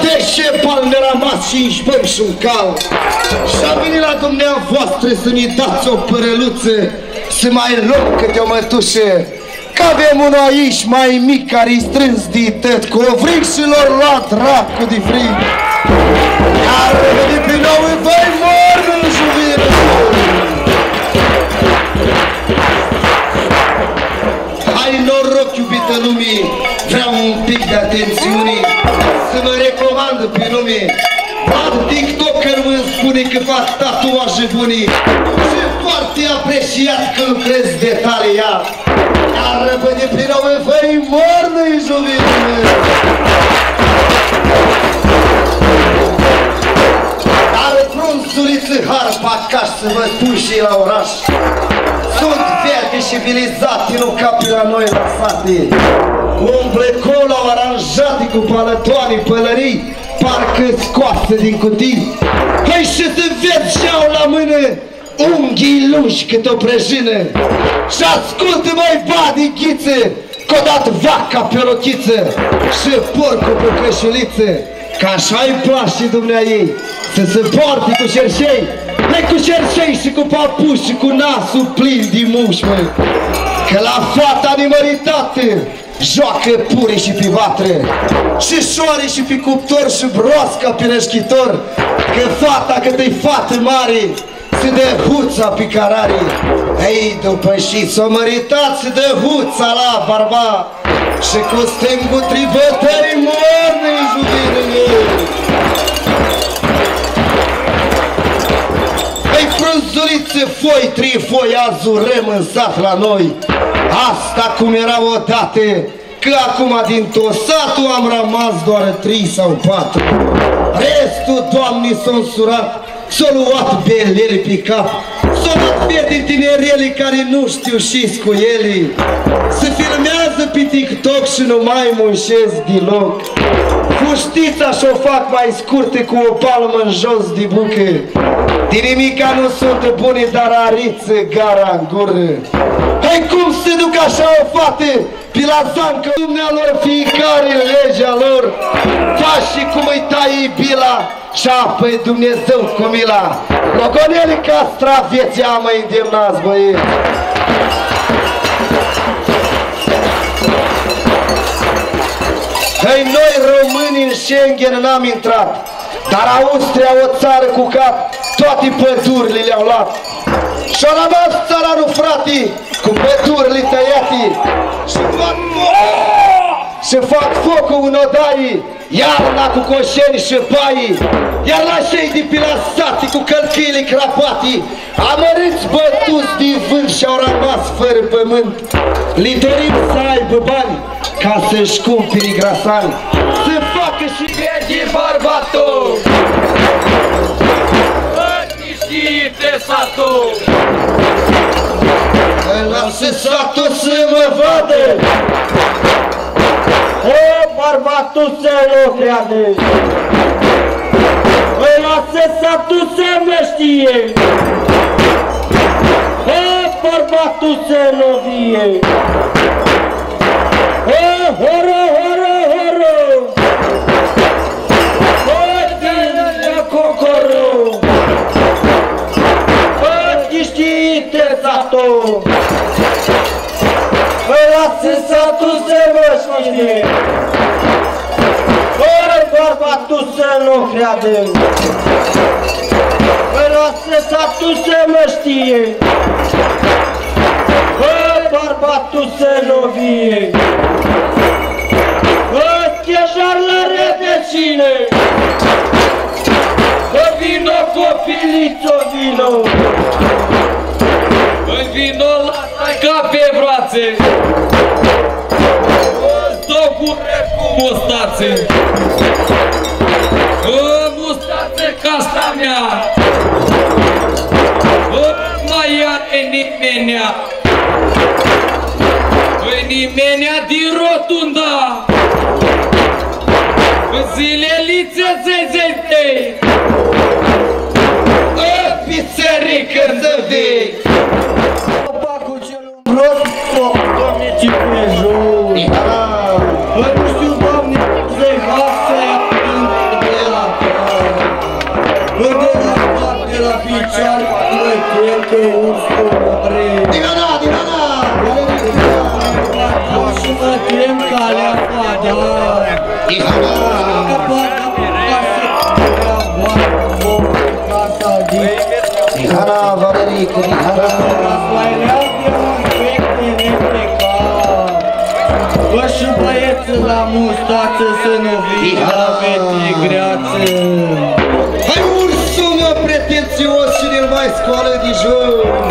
Vezi ce bal mi-a rămas 5 bani și un cal. Și-am venit la dumneavoastră să-mi dați o părăluță, să mai luăm câte o mătușă. Că avem unul aici mai mic care-i strâns de tăt, cu ovrig și lor luat dracu de frig. Iar revenit din nou în voi mor în juvină. Hai noroc, iubită lumii, vreau un pic de atențiune, să mă recomandă pe lume. Vad TikToker mă spune că fac tatuaje bune și foarte apreciat că lucrez detaliat. Iar răbăde prin nou în făi mornă-i juvină. Dar frunzuliță harpa ca să vă puși la oraș. Sunt verde și bilizate, nu ca pe la noi la sate. Umble cola aranjate cu palătoane, pălării, parcă scoase din cutii. Hai și să vezi și-au la mână unghii lungi cât o prăjină. Și ascultă, măi, badi ghiță, că-o dat vaca pe rochiță și porcul pe cășuliță. Că așa-i place dumneaei, să se poarte cu cerșei. Hai cu cerșei și cu papuși și cu nasul plin de muși, măi. Că la fata nimăritate joacă pure și pe vatră, și șoare și pe cuptor și broasca pe rășchitor. Că fata cât-i fată mare se dă huța pe carare. Ei, după și s-o măritat se dă huța la barba și cu stângul tribătări morne-i juvină. Ei, frunzulițe, foi, trifoi, azurăm în sat la noi. Asta cum era odată, că acum din tot satul am rămas doar 3 sau 4. Restul, Doamne, s-o însurat, s-o luat belele pe cap, s-o luat din tinerele care nu știu și-s cu ele. Se filmează pe TikTok și nu mai munșesc deloc. Fuștița și-o fac mai scurte cu o palmă în jos de bucă. Din nimica nu sunt bune, dar ariță gara în gură. Hai, cum se duc așa o fată pe la zancă dumnealor, fiecare în legea lor. Faci și cum îi tai bila și apă-i Dumnezeu cu mila. Logonele castra vieția mă îndemnați, băieți. Hei, noi români în Schengen n-am intrat, dar Austria, o țară cu cap, toate pădurile le-au luat. Și-a rămas țaranul, frate, cu pădurile tăiate. Și fac focul în odaie, iarna cu coșeni și paii. Iar la cei de pe la sate cu călcâile crapate, amărâți bătuți din vânt și-au rămas fără pământ. Li dorim să aibă bani ca să-și cumpere grasani, să facă și vede barbatul. Liniștite satul! Lasă satul să mă vadă! O, bărbatul să nu creadă! Lasă satul să mă știe! O, bărbatul să nu vie! O, horo, horo, horo! O, tine cocoro! O, liniștite satul! Lasă satul să mă știe! Oi, bărbatul să nu creadă! Lasă satul să mă știe! Oi, bărbatul să nu vie! Oi, chejar la rădăcine! Vino, copilițo, vino! Vino la ca pe brațe! Dă gure cu mustațe! Mustațe ca asta mea! Mai are nimenea! Nimenea din rotunda! Zilelițe zezete! Pizzerică să vei! Pacul cel umbros, Doamne, ce prejur! Nu știu, Doamne, să-i fac să-i ating cu Dihana. Bă, și băieții la mustață să nu vii la fete greață. Hai ursul meu pretențios și ne-l mai scoală de jos.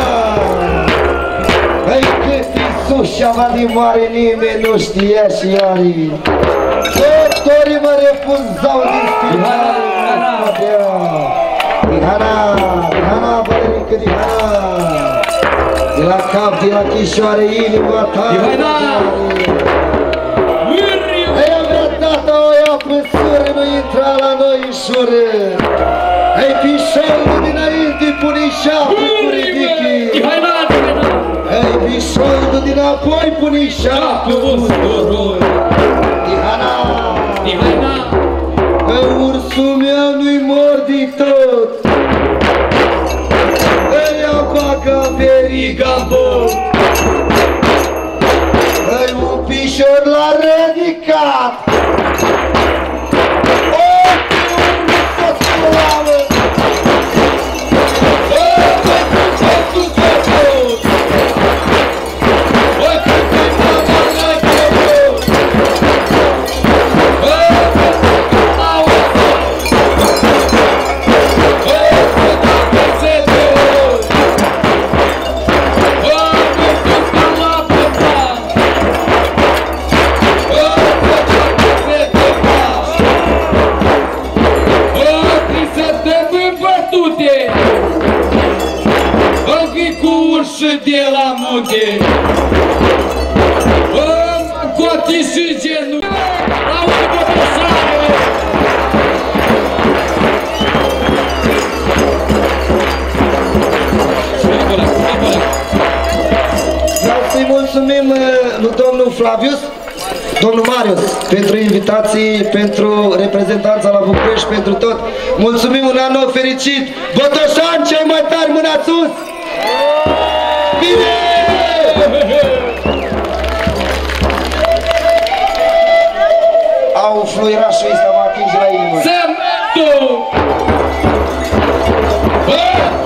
Hai cât e sus și ava de mare, nimeni nu știa și arii. Doctorii mă refuzau din spitale. Dihana, Valerică, Dihana. De la cap, de la chișoare, inima ta. Hai avea tata o ia pe sură, nu intra la noi în șură. Hai pișorul dinainte, pune șapă cu ridichii. Hai pișorul dinapoi, pune șapă cu surori. Dihana, că ursul meu nu-i mor de tot. Îi-a bagă veriga în bot. Hai un pișor l-a ridicat. De la munte Coati și genul La urmă de sare Vreau să-i mulțumim lui domnul Flavius, domnul Marius, pentru invitații, pentru reprezentanța la București, pentru tot. Mulțumim, un an nou fericit! Botoșani, cei mai tari, mâna sus! Bine! Au fluirașul ăsta, mă atinge la inimă. Semnătul!